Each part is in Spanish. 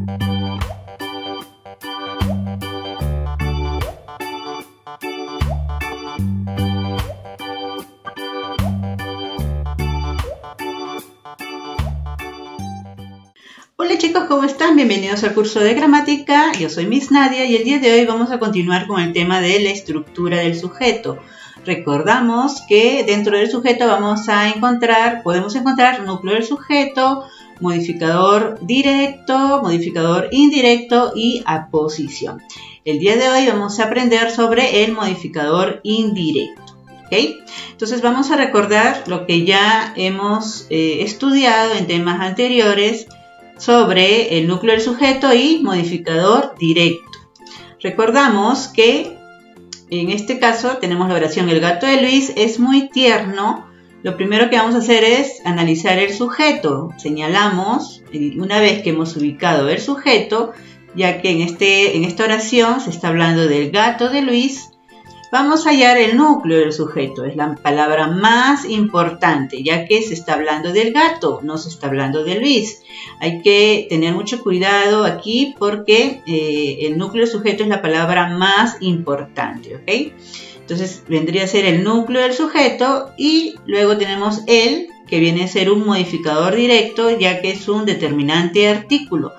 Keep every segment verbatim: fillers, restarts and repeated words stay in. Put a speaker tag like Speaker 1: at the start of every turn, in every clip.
Speaker 1: Hola chicos, ¿cómo están? Bienvenidos al curso de gramática. Yo soy Miss Nadia y el día de hoy vamos a continuar con el tema de la estructura del sujeto. Recordamos que dentro del sujeto vamos a encontrar, podemos encontrar núcleo del sujeto, modificador directo, modificador indirecto y aposición. El día de hoy vamos a aprender sobre el modificador indirecto. ¿Okay? Entonces vamos a recordar lo que ya hemos eh, estudiado en temas anteriores sobre el núcleo del sujeto y modificador directo. Recordamos que en este caso tenemos la oración: el gato de Luis es muy tierno. Lo primero que vamos a hacer es analizar el sujeto. Señalamos, una vez que hemos ubicado el sujeto, ya que en, este, en esta oración se está hablando del gato de Luis, vamos a hallar el núcleo del sujeto. Es la palabra más importante, ya que se está hablando del gato, no se está hablando de Luis. Hay que tener mucho cuidado aquí porque eh, el núcleo del sujeto es la palabra más importante, ¿ok? Entonces vendría a ser el núcleo del sujeto y luego tenemos el, que viene a ser un modificador directo, ya que es un determinante artículo.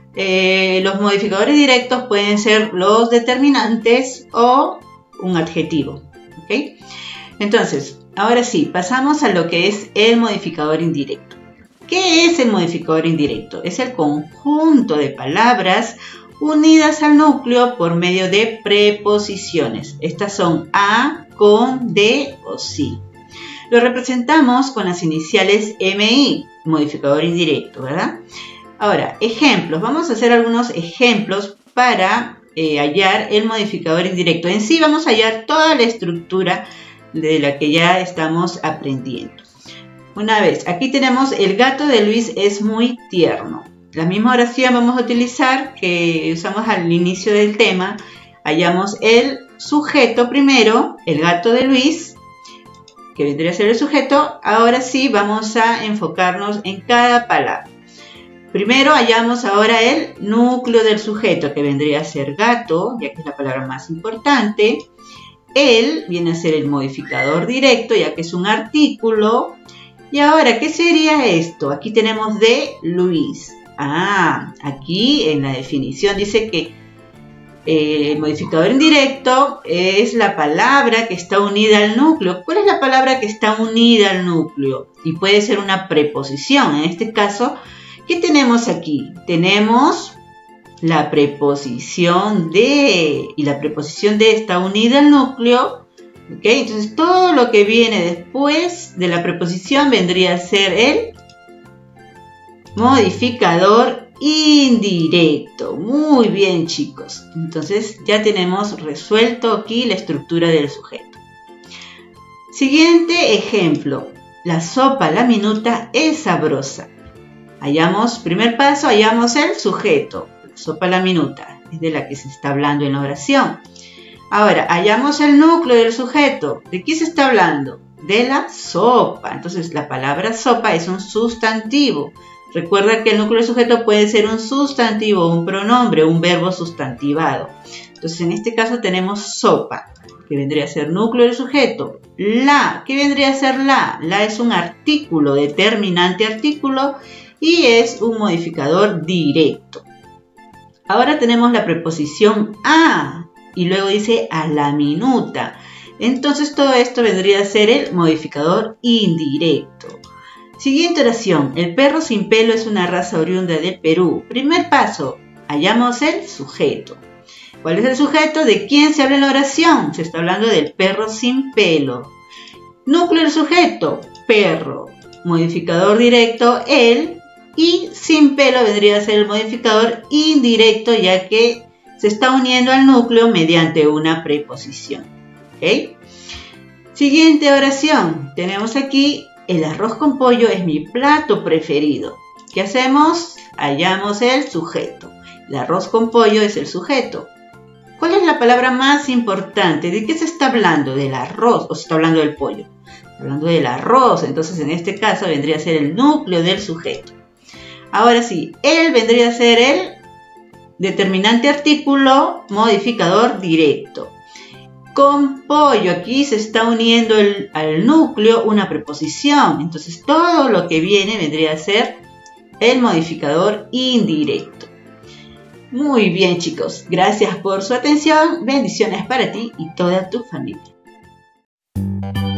Speaker 1: Eh, los modificadores directos pueden ser los determinantes o un adjetivo, ¿ok? Entonces, ahora sí, pasamos a lo que es el modificador indirecto. ¿Qué es el modificador indirecto? Es el conjunto de palabras unidas al núcleo por medio de preposiciones. Estas son a, con, de o sí. Lo representamos con las iniciales eme i, modificador indirecto, ¿verdad? Ahora, ejemplos. Vamos a hacer algunos ejemplos para Eh, hallar el modificador indirecto. En sí vamos a hallar toda la estructura de la que ya estamos aprendiendo. Una vez, aquí tenemos el gato de Luis es muy tierno. La misma oración vamos a utilizar que usamos al inicio del tema. Hallamos el sujeto primero, el gato de Luis, que vendría a ser el sujeto. Ahora sí vamos a enfocarnos en cada palabra. Primero hallamos ahora el núcleo del sujeto, que vendría a ser gato, ya que es la palabra más importante. El viene a ser el modificador directo, ya que es un artículo. Y ahora, ¿qué sería esto? Aquí tenemos de Luis. Ah, aquí en la definición dice que eh, el modificador indirecto es la palabra que está unida al núcleo. ¿Cuál es la palabra que está unida al núcleo? Y puede ser una preposición. En este caso, ¿qué tenemos aquí? Tenemos la preposición de, y la preposición de está unida al núcleo, ¿ok? Entonces todo lo que viene después de la preposición vendría a ser el modificador indirecto. Muy bien, chicos. Entonces ya tenemos resuelto aquí la estructura del sujeto. Siguiente ejemplo. La sopa, la minuta, es sabrosa. Hallamos, primer paso, hallamos el sujeto, la sopa la minuta, es de la que se está hablando en la oración. Ahora, hallamos el núcleo del sujeto. ¿De qué se está hablando? De la sopa. Entonces, la palabra sopa es un sustantivo. Recuerda que el núcleo del sujeto puede ser un sustantivo, un pronombre, un verbo sustantivado. Entonces, en este caso tenemos sopa, que vendría a ser núcleo del sujeto. La, ¿qué vendría a ser la? La es un artículo, determinante artículo, y es un modificador directo. Ahora tenemos la preposición a y luego dice a la minuta. Entonces todo esto vendría a ser el modificador indirecto. Siguiente oración. El perro sin pelo es una raza oriunda de Perú. Primer paso. Hallamos el sujeto. ¿Cuál es el sujeto? ¿De quién se habla en la oración? Se está hablando del perro sin pelo. Núcleo del sujeto. Perro. Modificador directo. El. Y sin pelo vendría a ser el modificador indirecto, ya que se está uniendo al núcleo mediante una preposición. ¿Okay? Siguiente oración. Tenemos aquí el arroz con pollo es mi plato preferido. ¿Qué hacemos? Hallamos el sujeto. El arroz con pollo es el sujeto. ¿Cuál es la palabra más importante? ¿De qué se está hablando? ¿Del arroz o se está hablando del pollo? Está hablando del arroz. Entonces en este caso vendría a ser el núcleo del sujeto. Ahora sí, él vendría a ser el determinante artículo, modificador directo. Con pollo, aquí se está uniendo el, al núcleo una preposición. Entonces todo lo que viene vendría a ser el modificador indirecto. Muy bien, chicos. Gracias por su atención. Bendiciones para ti y toda tu familia.